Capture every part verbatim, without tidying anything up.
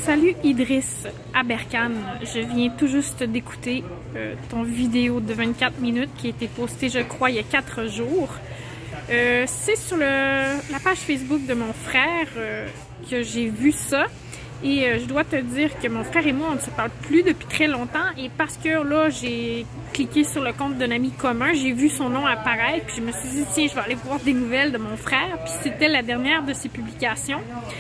Salut Idriss Aberkan, je viens tout juste d'écouter euh, ton vidéo de vingt-quatre minutes qui a été postée, je crois, il y a quatre jours. Euh, C'est sur le, la page Facebook de mon frère euh, que j'ai vu ça. Et euh, je dois te dire que mon frère et moi, on ne se parle plus depuis très longtemps. Et parce que là, j'ai cliqué sur le compte d'un ami commun, j'ai vu son nom apparaître. Puis je me suis dit, tiens, je vais aller voir des nouvelles de mon frère. Puis c'était la dernière de ses publications.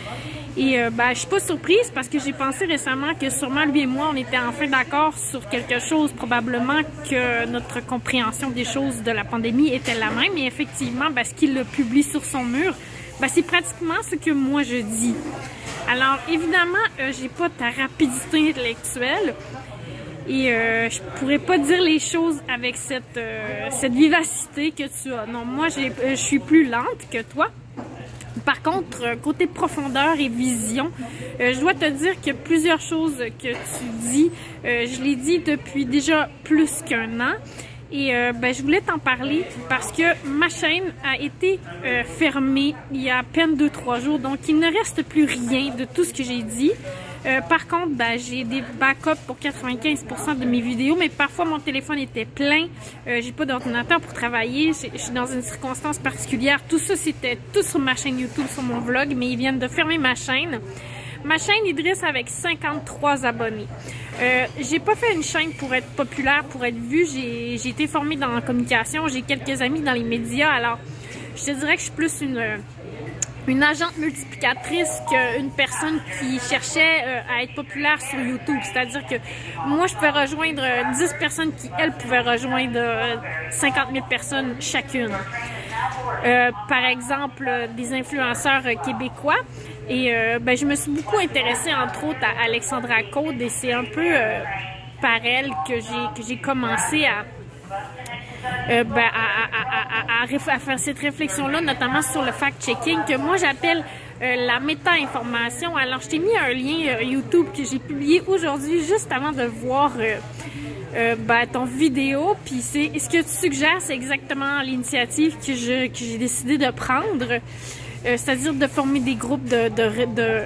Et euh, ben, je suis pas surprise parce que j'ai pensé récemment que sûrement lui et moi, on était enfin d'accord sur quelque chose. Probablement que notre compréhension des choses de la pandémie était la même. Et effectivement, ben, ce qu'il le publie sur son mur, ben, c'est pratiquement ce que moi je dis. Alors, évidemment, euh, j'ai pas ta rapidité intellectuelle et euh, je pourrais pas dire les choses avec cette, euh, cette vivacité que tu as. Non, moi, j'ai, euh, je suis plus lente que toi. Par contre, euh, côté profondeur et vision, euh, je dois te dire que plusieurs choses que tu dis, euh, je l'ai dit depuis déjà plus qu'un an. Et euh, ben, je voulais t'en parler parce que ma chaîne a été euh, fermée il y a à peine deux trois jours. Donc, il ne reste plus rien de tout ce que j'ai dit. Euh, par contre, ben, j'ai des backups pour quatre-vingt-quinze pour cent de mes vidéos, mais parfois mon téléphone était plein. Euh, j'ai pas d'ordinateur pour travailler. Je suis dans une circonstance particulière. Tout ça, c'était tout sur ma chaîne YouTube, sur mon vlog, mais ils viennent de fermer ma chaîne. Ma chaîne Idriss avec cinquante-trois abonnés. Euh, j'ai pas fait une chaîne pour être populaire, pour être vue. J'ai été formée dans la communication. J'ai quelques amis dans les médias. Alors, je te dirais que je suis plus une, une agente multiplicatrice qu'une personne qui cherchait euh, à être populaire sur YouTube. C'est-à-dire que moi, je pouvais rejoindre dix personnes qui, elles, pouvaient rejoindre euh, cinquante mille personnes chacune. Euh, par exemple, des influenceurs québécois. Et euh, ben, je me suis beaucoup intéressée, entre autres, à Alexandra Code. Et c'est un peu euh, par elle que j'ai que j'ai commencé à, euh, ben, à, à, à, à, à faire cette réflexion-là, notamment sur le fact-checking, que moi j'appelle euh, la méta-information. Alors, je t'ai mis un lien euh, YouTube que j'ai publié aujourd'hui, juste avant de voir euh, euh, ben, ton vidéo. Puis c'est ce que tu suggères, c'est exactement l'initiative que je que j'ai décidé de prendre. Euh, c'est-à-dire de former des groupes de, de, de,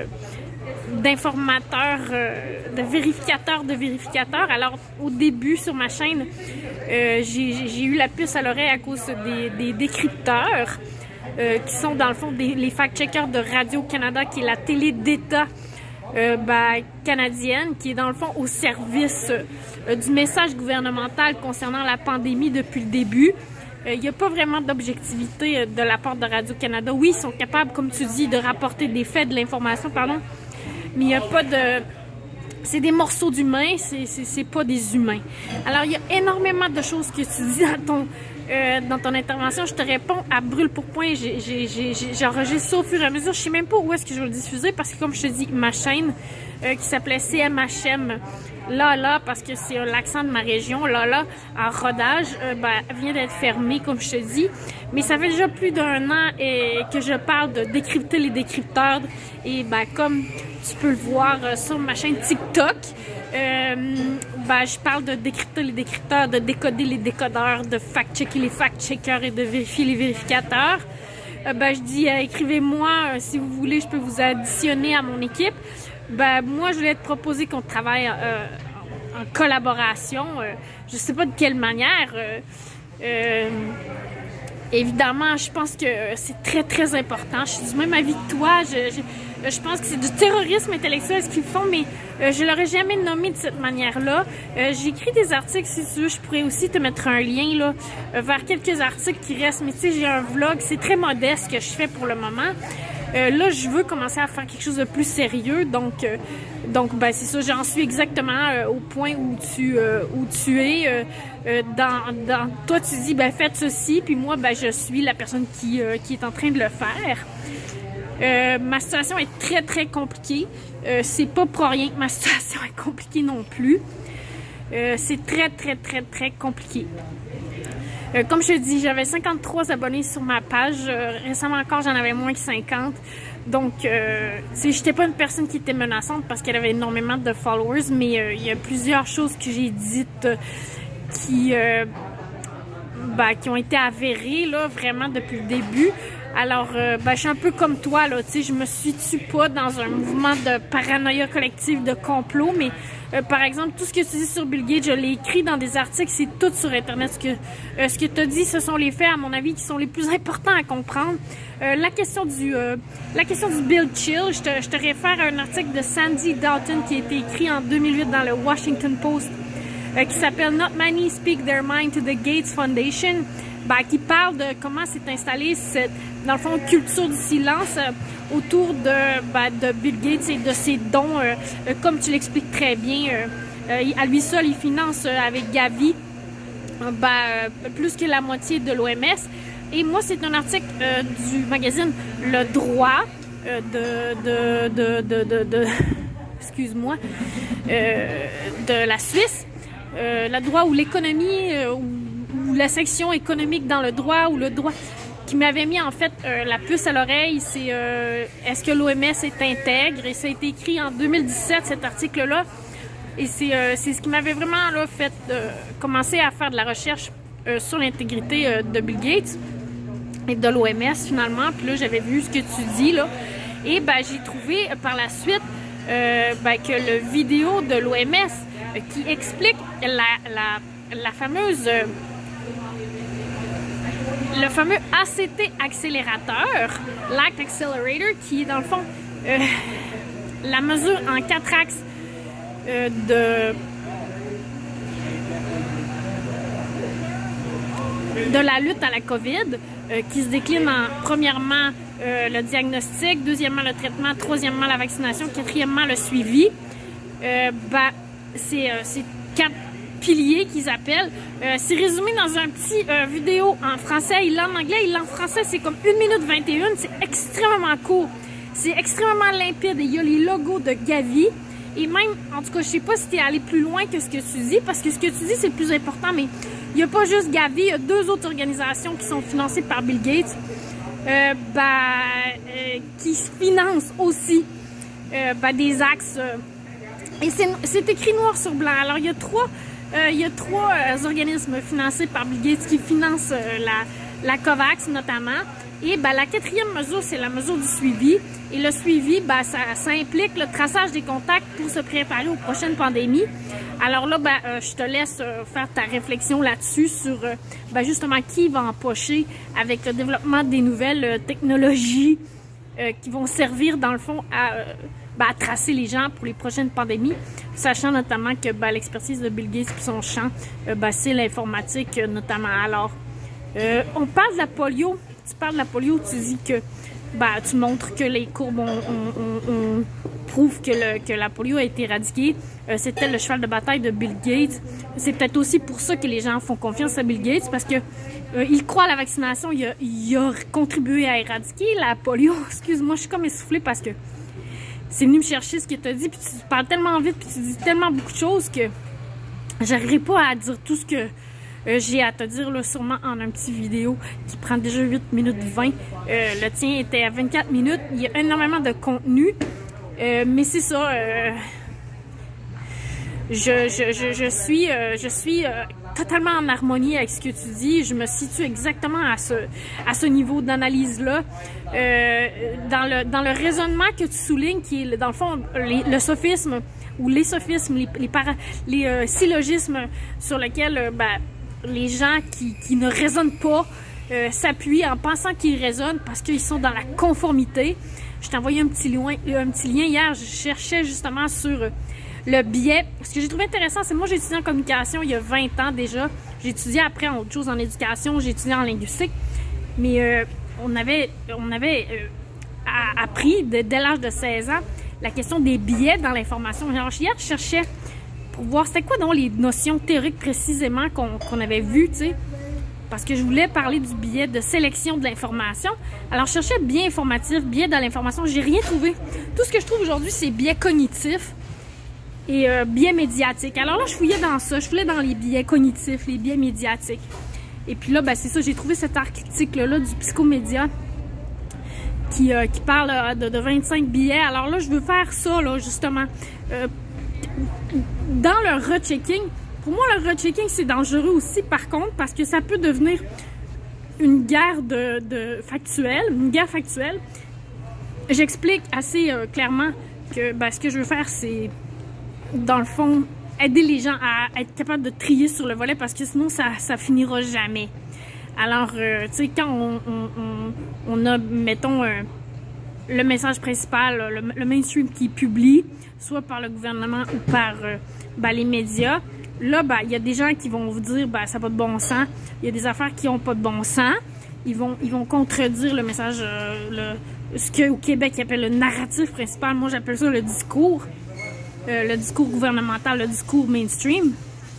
d'informateurs, euh, de vérificateurs de vérificateurs. Alors, au début, sur ma chaîne, euh, j'ai eu la puce à l'oreille à cause des, des décrypteurs, euh, qui sont dans le fond des, les fact-checkers de Radio-Canada, qui est la télé d'État euh, ben, canadienne, qui est dans le fond au service euh, du message gouvernemental concernant la pandémie depuis le début. Il n'y a pas vraiment d'objectivité de la part de Radio-Canada. Oui, ils sont capables, comme tu dis, de rapporter des faits, de l'information, pardon, mais il n'y a pas de... C'est des morceaux d'humains, c'est pas des humains. Alors, il y a énormément de choses que tu dis dans ton, euh, dans ton intervention. Je te réponds à brûle pour point. J'enregistre ça au fur et à mesure. Je sais même pas où est-ce que je vais le diffuser parce que, comme je te dis, ma chaîne euh, qui s'appelait C M H M, là, là, parce que c'est l'accent de ma région, là, là, en rodage, euh, ben, vient d'être fermée, comme je te dis. Mais ça fait déjà plus d'un an et que je parle de décrypter les décrypteurs. Et ben, comme tu peux le voir euh, sur ma chaîne TikTok, euh, ben, je parle de décrypter les décrypteurs, de décoder les décodeurs, de fact-checker les fact-checkers et de vérifier les vérificateurs. Euh, ben, je dis, euh, écrivez-moi, euh, si vous voulez, je peux vous additionner à mon équipe. Ben, moi, je voulais te proposer qu'on travaille euh, en collaboration. Euh, je sais pas de quelle manière. Euh, euh, évidemment, je pense que c'est très, très important. Je suis du même avis que toi. Je, je, je pense que c'est du terrorisme intellectuel ce qu'ils font, mais euh, je l'aurais jamais nommé de cette manière-là. Euh, J'écris des articles, si tu veux. Je pourrais aussi te mettre un lien là euh, vers quelques articles qui restent. Mais tu sais, j'ai un vlog. C'est très modeste que je fais pour le moment. Euh, là, je veux commencer à faire quelque chose de plus sérieux, donc, euh, donc, ben, c'est ça. J'en suis exactement euh, au point où tu, euh, où tu es. Euh, euh, dans, dans, toi, tu dis, ben, faites ceci, puis moi, ben, je suis la personne qui, euh, qui est en train de le faire. Euh, ma situation est très, très compliquée. Euh, c'est pas pour rien que ma situation est compliquée non plus. Euh, c'est très, très, très, très compliqué. Euh, comme je te dis, j'avais cinquante-trois abonnés sur ma page. Euh, récemment encore, j'en avais moins que cinquante. Donc, euh, tu sais, j'étais pas une personne qui était menaçante parce qu'elle avait énormément de followers, mais euh, il y a plusieurs choses que j'ai dites euh, qui, euh, ben, qui ont été avérées, là, vraiment depuis le début. Alors, euh, ben, je suis un peu comme toi, là, tu sais, je me suis-tu pas dans un mouvement de paranoïa collective, de complot, mais euh, par exemple, tout ce que tu dis sur Bill Gates, je l'ai écrit dans des articles, c'est tout sur Internet. Ce que, euh, ce que tu as dit, ce sont les faits, à mon avis, qui sont les plus importants à comprendre. Euh, la question du euh, la question du Bill Chill, je te, je te réfère à un article de Sandy Dalton qui a été écrit en deux mille huit dans le Washington Post, euh, qui s'appelle Not Many Speak Their Mind to the Gates Foundation. Ben, qui parle de comment s'est installée cette, dans le fond, culture du silence euh, autour de, ben, de Bill Gates et de ses dons, euh, euh, comme tu l'expliques très bien. Euh, euh, à lui seul, il finance euh, avec Gavi euh, ben, euh, plus que la moitié de l'O M S. Et moi, c'est un article euh, du magazine Le Droit euh, de, de, de, de, de, de excuse-moi, euh, de la Suisse. Euh, le droit ou l'économie, euh, ou ou la section économique dans le droit, ou le droit qui m'avait mis en fait euh, la puce à l'oreille, c'est euh, est-ce que l'O M S est intègre? Et ça a été écrit en deux mille dix-sept, cet article-là. Et c'est euh, c'est ce qui m'avait vraiment là, fait euh, commencer à faire de la recherche euh, sur l'intégrité euh, de Bill Gates et de l'O M S finalement. Puis là, j'avais vu ce que tu dis là. Et ben j'ai trouvé euh, par la suite euh, ben, que le vidéo de l'O M S euh, qui explique la, la, la fameuse... Euh, le fameux A C T accélérateur, l'Act Accelerator, qui est dans le fond euh, la mesure en quatre axes euh, de, de la lutte à la COVID, euh, qui se décline en premièrement euh, le diagnostic, deuxièmement le traitement, troisièmement la vaccination, quatrièmement le suivi. Euh, ben, c'est euh, quatre piliers qu'ils appellent. Euh, c'est résumé dans un petit euh, vidéo en français. Il l'a en anglais, il l'a en français. C'est comme une minute vingt et un. C'est extrêmement court. C'est extrêmement limpide. Et il y a les logos de Gavi. Et même, en tout cas, je sais pas si tu es allé plus loin que ce que tu dis, parce que ce que tu dis, c'est le plus important. Mais il n'y a pas juste Gavi. Il y a deux autres organisations qui sont financées par Bill Gates, euh, ben, euh, qui financent aussi euh, ben, des axes. Euh, et c'est écrit noir sur blanc. Alors, il y a trois... Euh, il y a trois euh, organismes financés par Bill Gates qui financent euh, la, la COVAX notamment. Et ben, la quatrième mesure, c'est la mesure du suivi. Et le suivi, ben, ça, ça implique le traçage des contacts pour se préparer aux prochaines pandémies. Alors là, ben, euh, je te laisse euh, faire ta réflexion là-dessus sur euh, ben, justement qui va empocher avec le développement des nouvelles euh, technologies euh, qui vont servir dans le fond à... Euh, Ben, à tracer les gens pour les prochaines pandémies, sachant notamment que ben, l'expertise de Bill Gates et son champ, euh, ben, c'est l'informatique euh, notamment. Alors, euh, on parle de la polio. Tu parles de la polio, tu dis que ben, tu montres que les courbes on, on, on, on prouve que, le, que la polio a été éradiquée. Euh, C'était le cheval de bataille de Bill Gates. C'est peut-être aussi pour ça que les gens font confiance à Bill Gates, parce que euh, il croit à la vaccination, il a, il a contribué à éradiquer la polio. Excuse-moi, je suis comme essoufflée parce que c'est venu me chercher ce que tu as dit, puis tu parles tellement vite, puis tu dis tellement beaucoup de choses que j'arriverai pas à dire tout ce que euh, j'ai à te dire, là, sûrement en un petit vidéo qui prend déjà huit minutes vingt. Euh, le tien était à vingt-quatre minutes. Il y a énormément de contenu, euh, mais c'est ça. Euh, je, je, je, je suis, euh, je suis euh, totalement en harmonie avec ce que tu dis. Je me situe exactement à ce, à ce niveau d'analyse-là. Euh, dans, le, dans le raisonnement que tu soulignes, qui est dans le fond les, le sophisme ou les sophismes, les, les, para, les euh, syllogismes sur lesquels euh, ben, les gens qui, qui ne raisonnent pas euh, s'appuient en pensant qu'ils raisonnent parce qu'ils sont dans la conformité. Je t'ai envoyé un petit, loin, un petit lien hier, je cherchais justement sur euh, le biais. Ce que j'ai trouvé intéressant, c'est moi j'ai étudié en communication il y a vingt ans déjà. J'ai étudié après en autre chose en éducation, j'ai étudié en linguistique, mais euh, on avait, on avait euh, appris de, dès l'âge de seize ans la question des biais dans l'information. Hier, je cherchais pour voir c'était quoi donc les notions théoriques précisément qu'on qu'on avait vues, tu sais, parce que je voulais parler du biais de sélection de l'information. Alors, je cherchais biais informatif, biais dans l'information, j'ai rien trouvé. Tout ce que je trouve aujourd'hui, c'est biais cognitif et euh, biais médiatique. Alors là, je fouillais dans ça, je fouillais dans les biais cognitifs, les biais médiatiques. Et puis là, ben, c'est ça, j'ai trouvé cet article-là du Psychomédia qui, euh, qui parle euh, de, de vingt-cinq biais. Alors là, je veux faire ça, là, justement. Euh, dans le rechecking, pour moi, le rechecking, c'est dangereux aussi, par contre, parce que ça peut devenir une guerre de, de factuelle, une guerre factuelle. J'explique assez euh, clairement que ben, ce que je veux faire, c'est, dans le fond, aider les gens à être capables de trier sur le volet parce que sinon, ça, ça finira jamais. Alors, euh, tu sais, quand on, on, on, on a, mettons, euh, le message principal, le, le mainstream qui publie, soit par le gouvernement ou par euh, ben, les médias, là, ben, il y a des gens qui vont vous dire, ben, ça n'a pas de bon sens. Il y a des affaires qui n'ont pas de bon sens. Ils vont, ils vont contredire le message, euh, le, ce qu'au Québec, ils appellent le narratif principal. Moi, j'appelle ça le discours. Euh, le discours gouvernemental, le discours mainstream.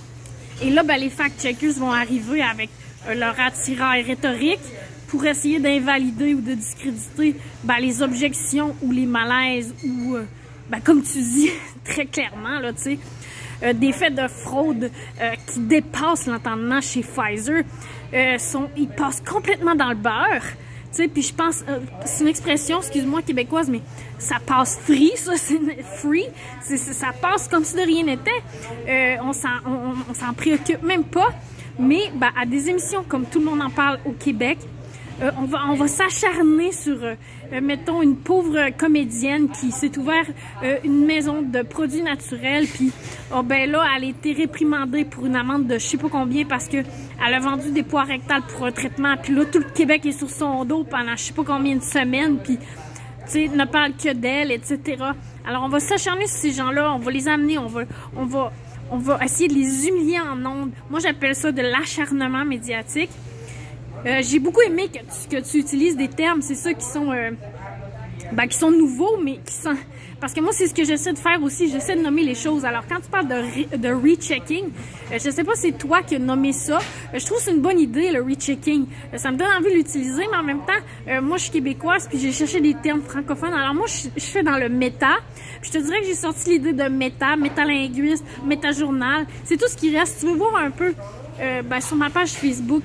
Et là, ben, les fact-checkers vont arriver avec euh, leur attirail rhétorique pour essayer d'invalider ou de discréditer ben, les objections ou les malaises ou, euh, ben, comme tu dis très clairement, là, tu sais, euh, des faits de fraude euh, qui dépassent l'entendement chez Pfizer. Euh, sont, ils passent complètement dans le beurre. Tu sais, puis je pense, euh, c'est une expression, excuse-moi, québécoise, mais ça passe free, ça, c'est free. C'est, ça passe comme si de rien n'était. Euh, on s'en on, on s'en préoccupe même pas. Mais ben, à des émissions comme Tout le monde en parle au Québec, euh, on va, on va s'acharner sur, euh, mettons, une pauvre comédienne qui s'est ouvert euh, une maison de produits naturels, puis oh, ben là, elle a été réprimandée pour une amende de je sais pas combien parce que elle a vendu des poires rectales pour un traitement, puis là, tout le Québec est sur son dos pendant je sais pas combien de semaines, puis tu sais, ne parle que d'elle, et cetera. Alors, on va s'acharner sur ces gens-là, on va les amener, on va, on va, on va essayer de les humilier en ondes. Moi, j'appelle ça de l'acharnement médiatique. Euh, j'ai beaucoup aimé que tu, que tu utilises des termes, c'est ça qui sont, euh, ben, qui sont nouveaux, mais qui sont... Parce que moi, c'est ce que j'essaie de faire aussi, j'essaie de nommer les choses. Alors, quand tu parles de, re, de rechecking, euh, je sais pas si c'est toi qui as nommé ça, euh, je trouve que c'est une bonne idée, le rechecking. Euh, ça me donne envie de l'utiliser, mais en même temps, euh, moi, je suis québécoise, puis j'ai cherché des termes francophones. Alors, moi, je, je fais dans le méta. Puis je te dirais que j'ai sorti l'idée de méta, métalinguiste, métajournal. C'est tout ce qui reste. Tu veux voir un peu euh, ben, sur ma page Facebook,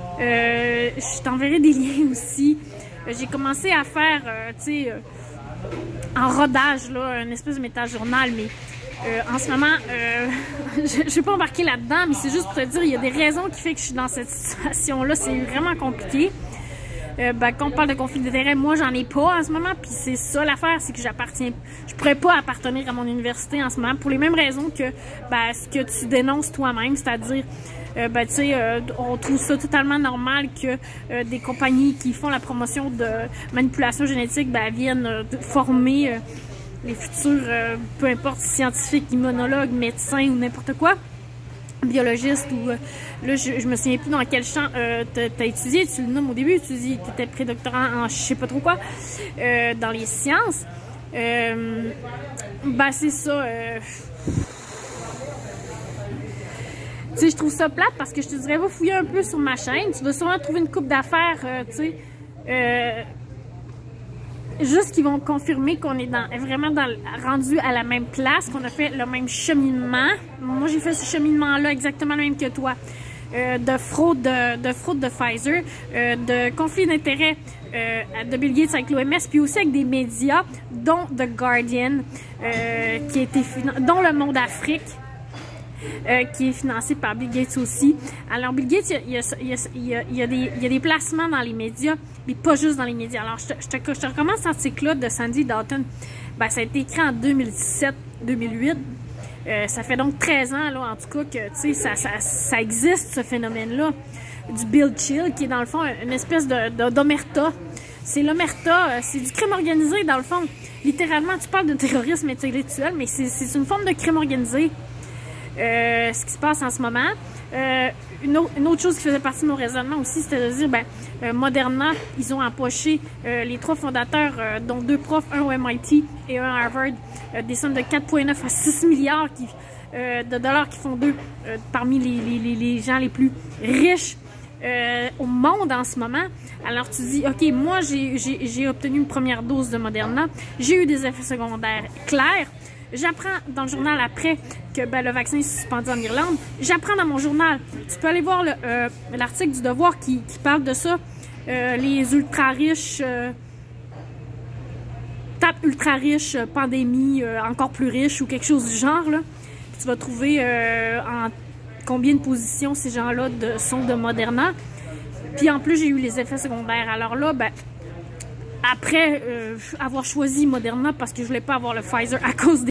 Euh, je t'enverrai des liens aussi. Euh, j'ai commencé à faire, euh, tu sais, euh, en rodage, là, une espèce de méta-journal, mais euh, en ce moment, euh, je ne vais pas embarquer là-dedans, mais c'est juste pour te dire, il y a des raisons qui font que je suis dans cette situation-là. C'est vraiment compliqué. Euh, ben, quand on parle de conflit d'intérêts, moi, j'en ai pas en ce moment, puis c'est ça l'affaire, c'est que j'appartiens, je pourrais pas appartenir à mon université en ce moment, pour les mêmes raisons que ben, ce que tu dénonces toi-même, c'est-à-dire Euh, ben, tu sais, euh, on trouve ça totalement normal que euh, des compagnies qui font la promotion de manipulation génétique ben, viennent euh, former euh, les futurs, euh, peu importe, scientifiques, immunologues, médecins ou n'importe quoi, biologistes ou... Euh, là, je, je me souviens plus dans quel champ euh, tu as étudié, tu le nommes au début, tu dis que tu étais prédoctorant en je sais pas trop quoi, euh, dans les sciences. Euh, ben, c'est ça... Euh, Tu sais, je trouve ça plate parce que je te dirais, va fouiller un peu sur ma chaîne. Tu vas sûrement trouver une coupe d'affaires, euh, tu sais, euh, juste qui vont confirmer qu'on est dans, vraiment dans, rendu à la même place, qu'on a fait le même cheminement. Moi, j'ai fait ce cheminement-là exactement le même que toi. Euh, de fraude de, de fraude de Pfizer, euh, de conflit d'intérêts euh, de Bill Gates avec l'O M S, puis aussi avec des médias, dont The Guardian, euh, qui a été dont Le Monde Afrique. Euh, qui est financé par Bill Gates aussi. Alors, Bill Gates, il y a, il y a, il y a, il y a, des, il y a des placements dans les médias, mais pas juste dans les médias. Alors, je te, je te, je te recommande cet article-là de Sandy Dalton. Ben, ça a été écrit en deux mille dix-sept deux mille huit. Euh, ça fait donc treize ans, là, en tout cas, que, tu sais, ça, ça, ça existe, ce phénomène-là, du Bill Chill, qui est, dans le fond, une espèce de, de, d'omerta. C'est l'omerta, c'est du crime organisé, dans le fond. Littéralement, tu parles de terrorisme intellectuel, mais c'est une forme de crime organisé. Euh, ce qui se passe en ce moment. Euh, une, autre, une autre chose qui faisait partie de mon raisonnement aussi, c'était de dire, ben, euh, Moderna, ils ont empoché euh, les trois fondateurs, euh, dont deux profs, un au M I T et un à Harvard, euh, des sommes de quatre virgule neuf à six milliards qui, euh, de dollars qui font d'eux euh, parmi les, les, les, les gens les plus riches euh, au monde en ce moment. Alors tu dis, ok, moi j'ai obtenu une première dose de Moderna, j'ai eu des effets secondaires clairs. J'apprends dans le journal après que ben, le vaccin est suspendu en Irlande. J'apprends dans mon journal. Tu peux aller voir l'article euh, du Devoir qui, qui parle de ça. Euh, les ultra-riches, euh, tape ultra-riches, euh, pandémie, euh, encore plus riche ou quelque chose du genre. Là. Puis tu vas trouver euh, en combien de positions ces gens-là sont de Moderna. Puis en plus, j'ai eu les effets secondaires. Alors là, ben, après euh, avoir choisi Moderna parce que je voulais pas avoir le Pfizer à cause des